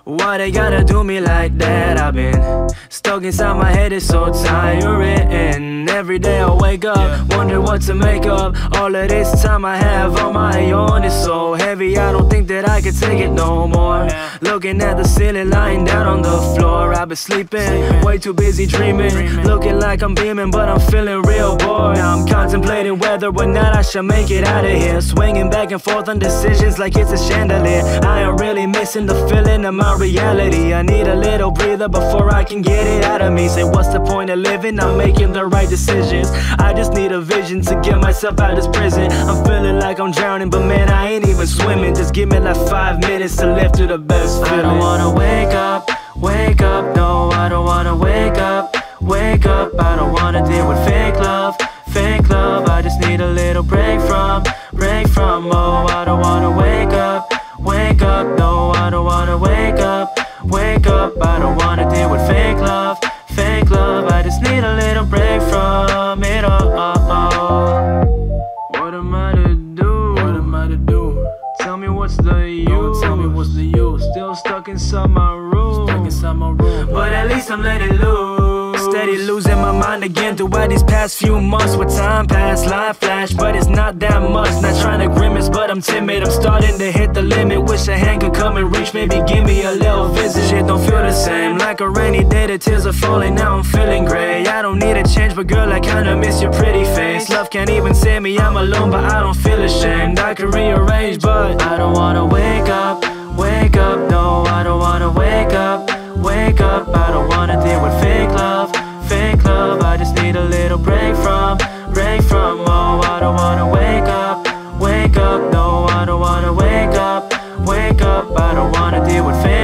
Why they gotta do me like that? I've been stuck inside my head, it's so tiring. Every day I wake up, wonder what to make up. All of this time I have on my own, it's so heavy, I don't think that I can take it no more. Looking at the ceiling, lying down on the floor. I've been sleeping, way too busy dreaming. Looking like I'm beaming, but I'm feeling real bored. Now I'm contemplating whether or not I should make it out of here. Swinging back and forth on decisions like it's a chandelier. I am really missing the feeling of my reality. I need a little breather before I can get it out of me. Say what's the point of living? I'm making the right decisions. I just need a vision to get myself out of this prison. I'm feeling like I'm drowning, but man, I ain't even swimming. Just give me like 5 minutes to live through the best feeling. I don't wanna wake up, no, I don't wanna wake up. I don't wanna deal with fake love. I just need a little break from. Oh, I don't wanna wake up, no, I don't wanna wake up. I don't wanna deal with fake love. I just need a little break from it all. What am I to do? Tell me what's the use? Still stuck inside my room. But at least I'm letting loose. Steady losing my mind again throughout these past few months. With time pass, life flash, but it's not that much. Not trying to grimace, but I'm timid. I'm starting to hit the limit. Wish a hand could come and reach, maybe give me a little visit. Shit don't feel the same, like a rainy day. The tears are falling, now I'm feeling gray. I don't need a change, but girl, I kinda miss your pretty face. Love can't even save me, I'm alone, but I don't feel ashamed. I can rearrange, but I don't wanna wake up, no, I don't wanna wake up. I don't wanna deal with fake love. I just need a little break from. Oh, I don't wanna wake up, no, I don't wanna wake up. I don't wanna deal with fake